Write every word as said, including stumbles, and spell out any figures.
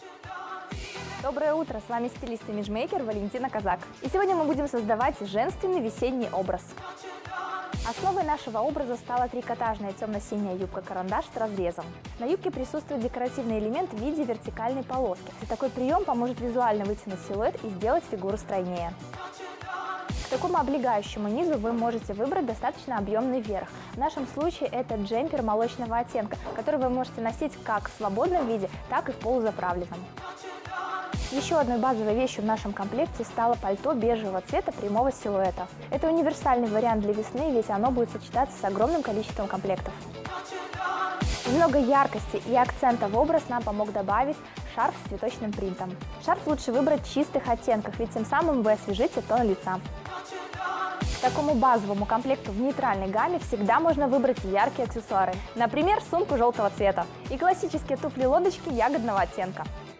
Доброе утро, с вами стилист и имиджмейкер Валентина Казак. И сегодня мы будем создавать женственный весенний образ. Основой нашего образа стала трикотажная темно-синяя юбка-карандаш с разрезом. На юбке присутствует декоративный элемент в виде вертикальной полоски. Такой прием поможет визуально вытянуть силуэт и сделать фигуру стройнее. К такому облегающему низу вы можете выбрать достаточно объемный верх. В нашем случае это джемпер молочного оттенка, который вы можете носить как в свободном виде, так и в полузаправленном. Еще одной базовой вещью в нашем комплекте стало пальто бежевого цвета прямого силуэта. Это универсальный вариант для весны, ведь оно будет сочетаться с огромным количеством комплектов. Немного яркости и акцента в образ нам помог добавить шарф с цветочным принтом. Шарф лучше выбрать в чистых оттенках, ведь тем самым вы освежите тон лица. К такому базовому комплекту в нейтральной гамме всегда можно выбрать яркие аксессуары. Например, сумку желтого цвета и классические туфли-лодочки ягодного оттенка.